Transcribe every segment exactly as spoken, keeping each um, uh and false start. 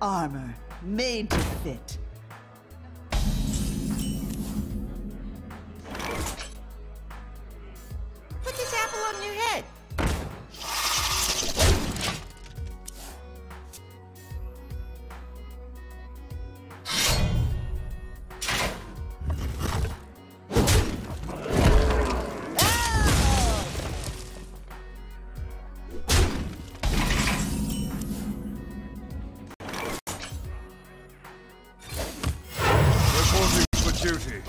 armor made to fit. Put this apple on your head. Duty.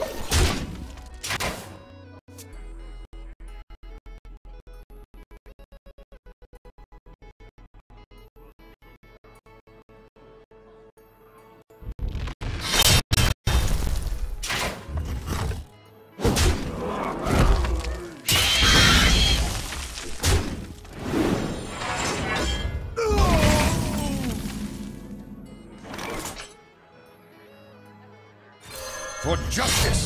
For justice!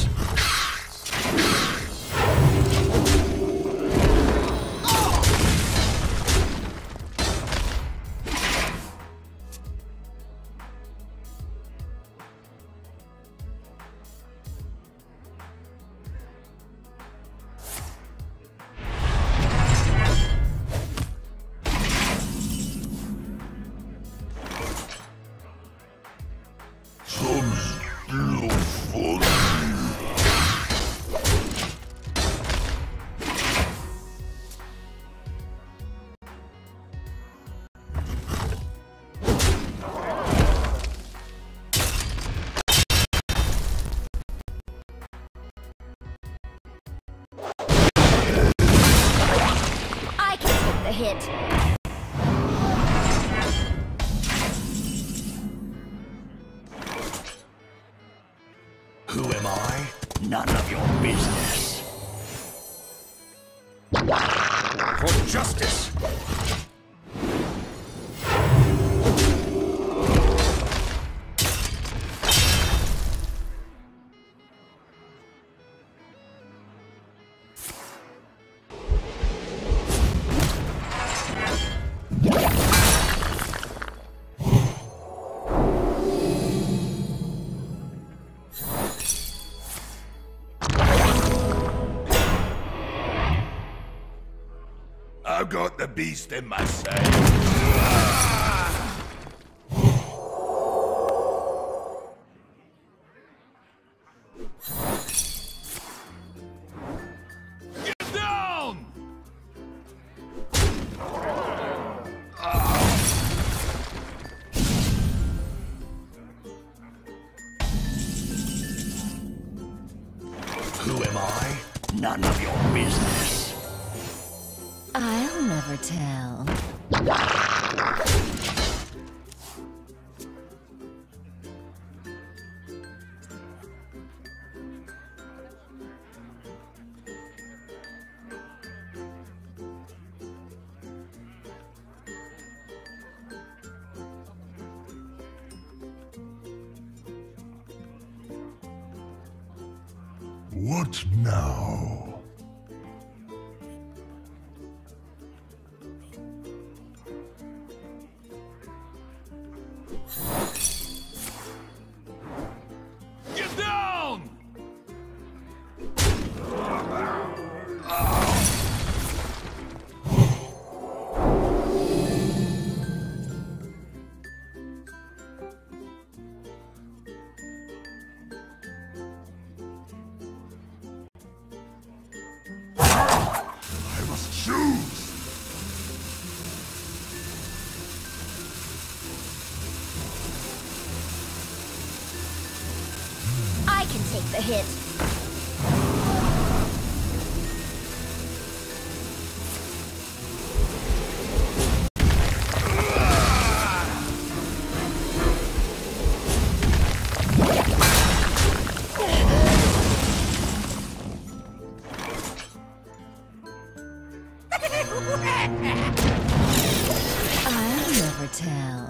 Hit. Who am I? None of your business. For justice! I've got the beast in my sight. Get down! Who am I? None of your business. I'll never tell. What now? Get down! I must choose! I can take the hit. I'll never tell.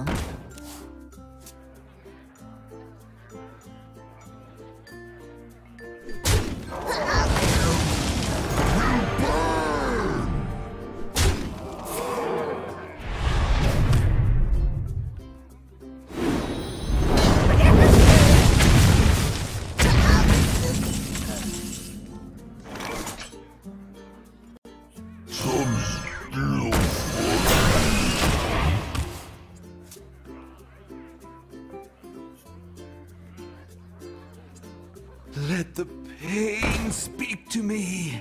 Pain, speak to me.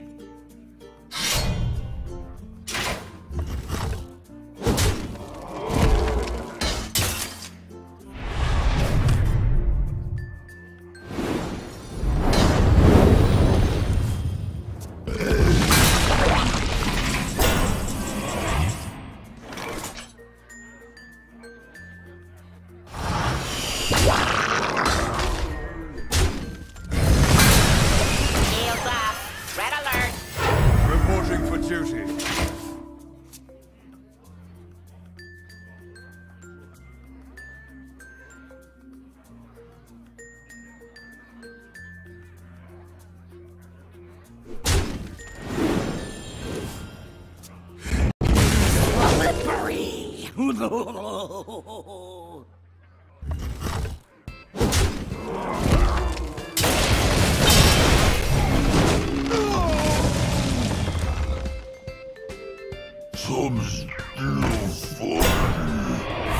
Some still fun.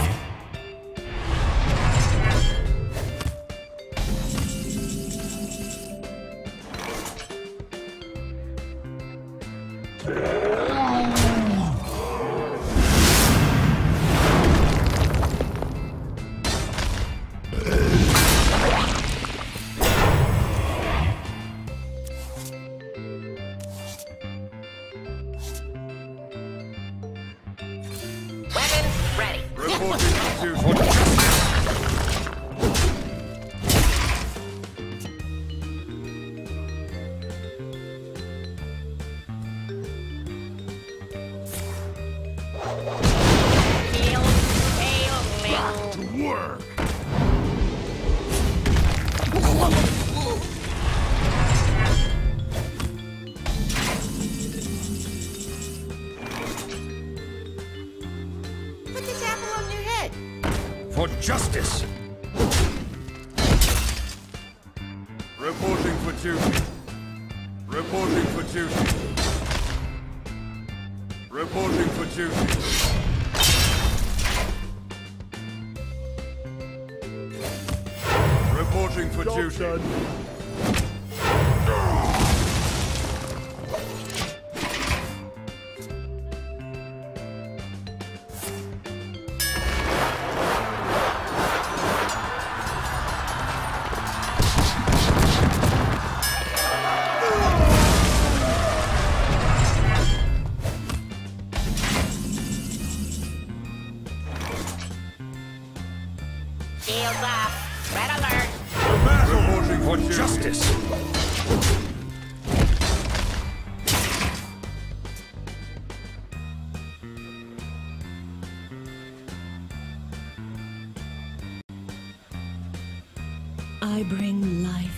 For justice! Reporting for duty. Reporting for duty. Reporting for duty. Reporting for duty. Shields off. Red alert. Reporting For for justice! I bring life.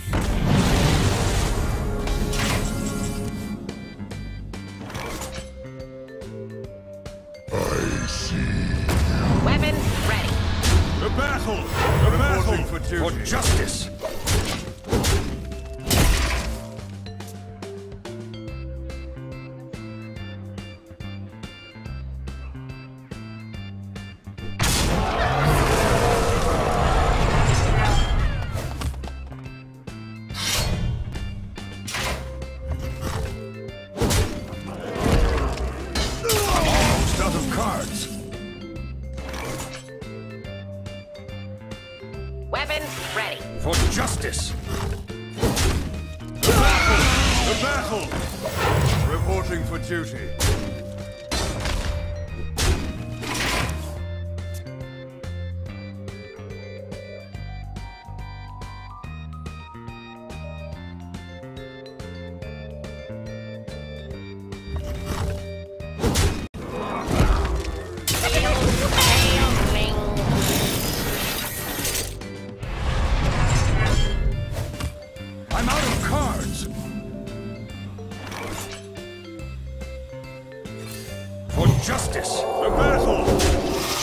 I see. Weapons ready. The battle! The battle for For duty. justice! Almost out of cards. Weapons ready. For justice! The battle! The battle! Reporting for duty. I'm out of cards! For justice! The battle!